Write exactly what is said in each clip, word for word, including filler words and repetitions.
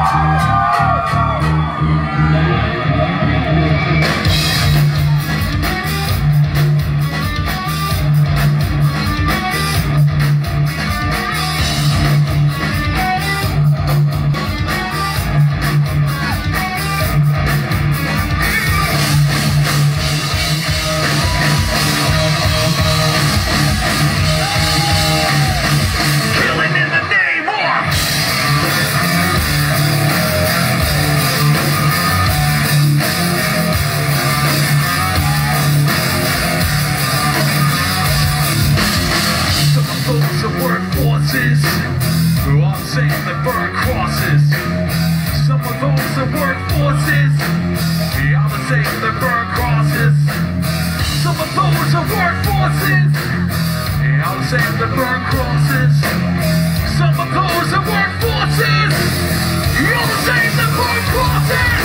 Who are saying they burn crosses. Some of those that work forces, yeah, I'm saying they burn crosses. Some of those that work forces, yeah, I'm saying they burn crosses. Some of those that work forces, yeah, I'm saying they burn crosses.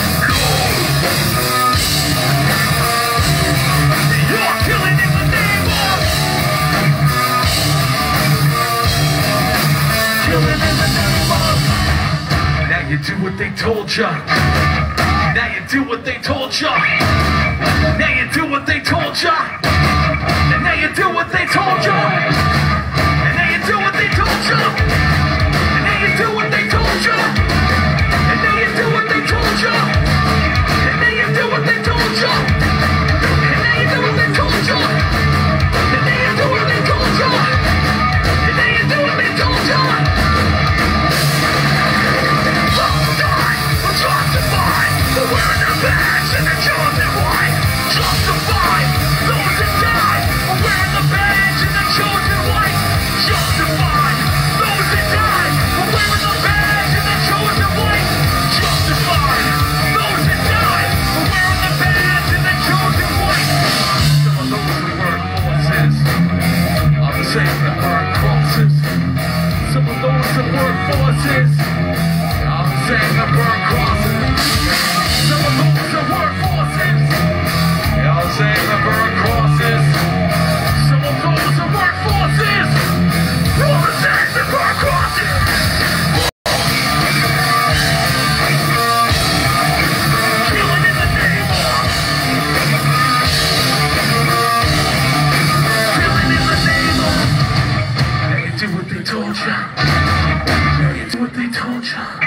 You're killing in the name of killing in the name of. Now you do what they told ya. Now you do what they told ya. Now you do what they told ya. And now you do what they told ya. And now you do what they told ya. And now you do what they told ya. And now you do what they told ya. And now you do what they told ya. And now you do what they told ya. And now you do what they told ya. And now you do what they told ya. Justified for wearing their badge and their chosen white. Justified those that died for wearing the badge and their chosen white. Justified those that died for wearing the badge and their chosen white. Justified those that died for wearing the badge and their chosen white. Some of those that work forces, I'm saying that burn crosses. Some of those that work forces, I'm saying that burn crosses. Some of those that work forces, yeah, I'm saying that burn crosses. Some of those that work forces, I'm saying that burn crosses. Killing in the name of. Killing in the name of. Now you do what they told ya. Now you do what they told ya.